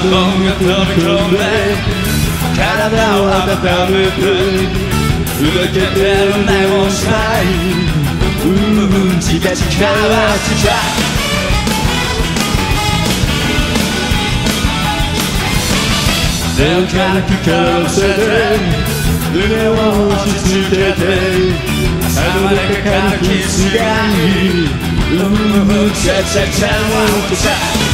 音が飛び込んで体を温めて動けてるねもしないチカチカはチカ手を軽くかわせて胸を押し付けて朝までかかるキスがいいチャチャチャワンチャ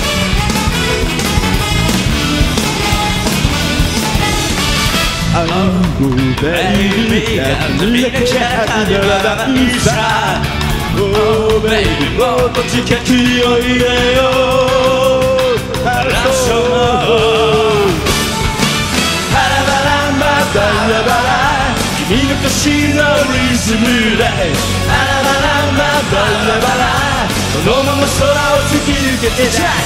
あのベイビーが見なきゃならないさ Oh baby もっと近くにおいでよハラソーハラバランババラバラ君の腰のリズムでハラバランババラバラこのまま空を突き抜けてじゃ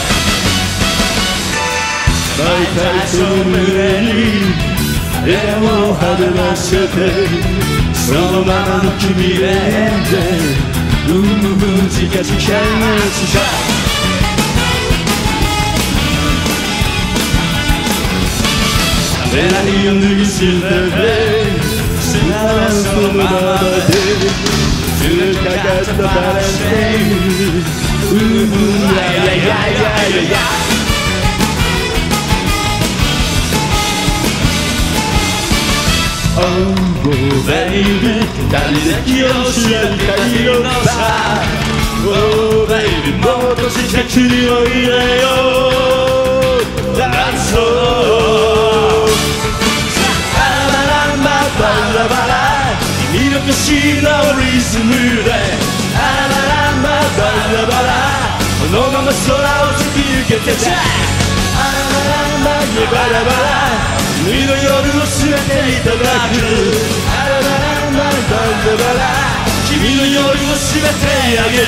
毎回その胸に笑顔を励ませてそのままの君でチカチカチカカメラにを脱ぎ捨てて砂はそのままでずっかかったバランスでややややややOh baby 二人で気をし合う光のさ Oh baby もっと近くにおいでよ That's all ハラバランババラバラ君の腰のリズムでハラバランババラバラこのまま空を突き抜けてじゃハラバランババラバラ君の夜を全ていただくハラバランババラバラ君の夜を全てあげる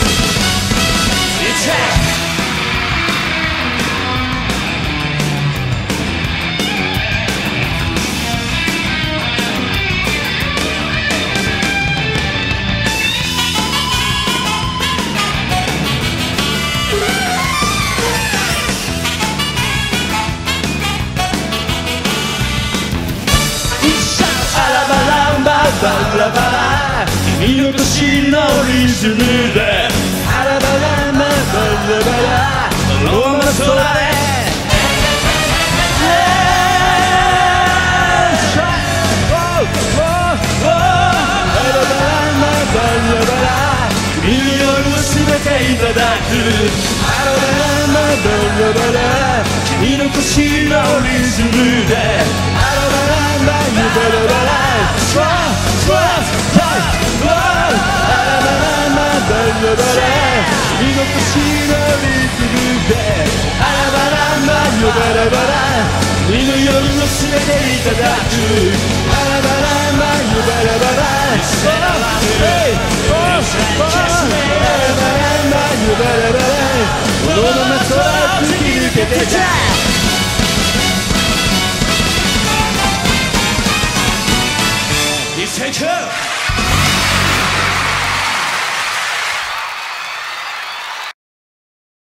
バラバラ君の腰のリズムでハラバラバラバラそのまま空でハラバラバラ君の夜を全ていただくハラバラバラバラ君の腰のリズムでハラバラバラバラ君の腰のリズムでハラバランババラバラ君の夜を全ていただくハラバランババラバラハラバランババラバラこのまま空を突き抜けてじゃThank you!